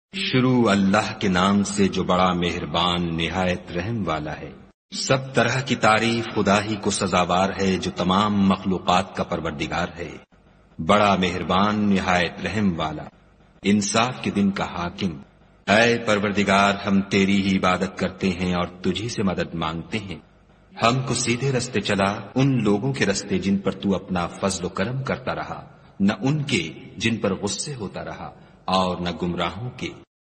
शुरू अल्लाह के नाम से जो बड़ा मेहरबान निहायत रहम वाला है। सब तरह की तारीफ खुदा ही को सजावार है जो तमाम मखलूकात का परवरदिगार है। बड़ा मेहरबान निहायत रहम वाला, इंसाफ के दिन का हाकिम। ऐ परवरदिगार, हम तेरी ही इबादत करते हैं और तुझी से मदद मांगते हैं। हमको सीधे रस्ते चला, उन लोगों के रस्ते जिन पर तू अपना फजल करम करता रहा, न उनके जिन पर गुस्से होता रहा, और न गुमराहों के